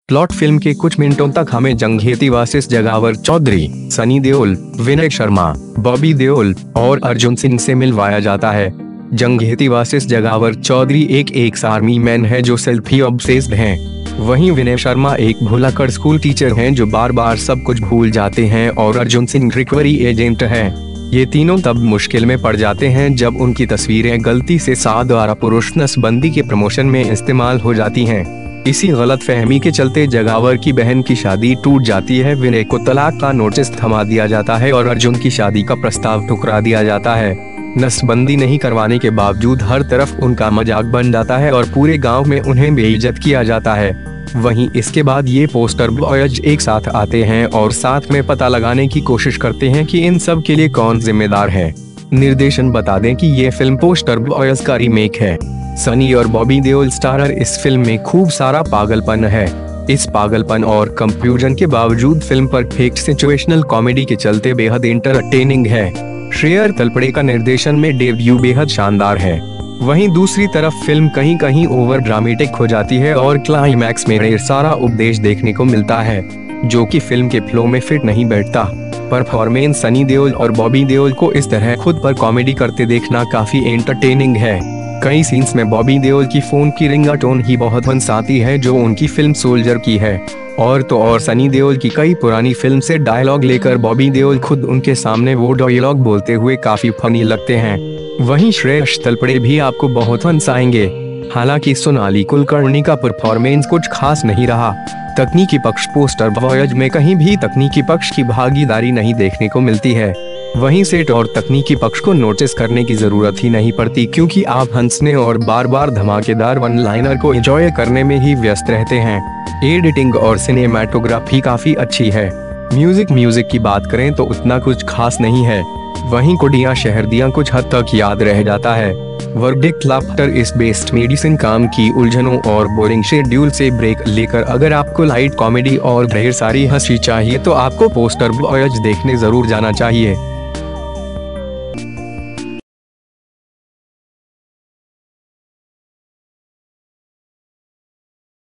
Plot film के कुछ मिनटों तक हमें जंघेती वर्सेस जगावर चौधरी, सनी देओल, विनय शर्मा, बॉबी देओल और अर्जुन सिंह से मिलवाया जाता है। जंघेती वर्सेस जगावर चौधरी एक एक्स आर्मी मैन है जो सेल्फी ऑब्सेस्ड हैं। वहीं विनय शर्मा एक भुलक्कड़ स्कूल टीचर हैं जो बार बार सब कुछ भूल जाते हैं और अर्जुन सिंह रिकवरी एजेंट है। ये तीनों तब मुश्किल में पड़ जाते हैं जब उनकी तस्वीरें गलती से शाह द्वारा पुरुष नसबंदी के प्रमोशन में इस्तेमाल हो जाती हैं। इसी गलत फहमी के चलते जगावर की बहन की शादी टूट जाती है, विनय को तलाक का नोटिस थमा दिया जाता है और अर्जुन की शादी का प्रस्ताव ठुकरा दिया जाता है। नसबंदी नहीं करवाने के बावजूद हर तरफ उनका मजाक बन जाता है और पूरे गांव में उन्हें बेइज्जत किया जाता है। वहीं इसके बाद ये पोस्टर बॉयज एक साथ आते हैं और साथ में पता लगाने की कोशिश करते हैं कि इन सब के लिए कौन जिम्मेदार है। निर्देशन बता दें कि ये फिल्म पोस्टर बॉयज का रीमेक है। सनी और बॉबी देओल स्टारर इस फिल्म में खूब सारा पागलपन है। इस पागलपन और कंफ्यूजन के बावजूद फिल्म परफेक्ट सिचुएशनल कॉमेडी के चलते बेहद एंटरटेनिंग है। श्रेयर तलपड़े का निर्देशन में डेब्यू बेहद शानदार है। वहीं दूसरी तरफ फिल्म कहीं कहीं ओवर ड्रामेटिक हो जाती है और क्लाइमैक्स में ढेर सारा उपदेश देखने को मिलता है जो कि फिल्म के फ्लो में फिट नहीं बैठता। परफॉर्मेंस सनी देओल और बॉबी देओल को इस तरह खुद पर कॉमेडी करते देखना काफी एंटरटेनिंग है। कई सीन्स में बॉबी देओल की फोन की रिंगटोन ही बहुत हंसाती है जो उनकी फिल्म सोल्जर की है। और तो और सनी देओल की कई पुरानी फिल्म से डायलॉग लेकर बॉबी देओल खुद उनके सामने वो डायलॉग बोलते हुए काफी फनी लगते हैं। वहीं श्रेयस तलपड़े भी आपको बहुत हंसाएंगे। हालांकि सोनाली कुलकर्णी का परफॉर्मेंस कुछ खास नहीं रहा। तकनीकी पक्ष पोस्टर वॉयज में कहीं भी तकनीकी पक्ष की भागीदारी नहीं देखने को मिलती है। वहीं सेट और तकनीकी पक्ष को नोटिस करने की जरूरत ही नहीं पड़ती क्योंकि आप हंसने और बार बार धमाकेदार वन लाइनर को एंजॉय करने में ही व्यस्त रहते हैं। एडिटिंग और सिनेमैटोग्राफी काफी अच्छी है। म्यूजिक की बात करें तो उतना कुछ खास नहीं है। वहीं कुड़ियां शहरदियां कुछ हद तक याद रह जाता है। Verdict laughter is best medicine काम की उलझनों और बोरिंग शेड्यूल से ब्रेक लेकर अगर आपको लाइट कॉमेडी और ढेर सारी हंसी चाहिए तो आपको पोस्टर बॉयज देखने जरूर जाना चाहिए।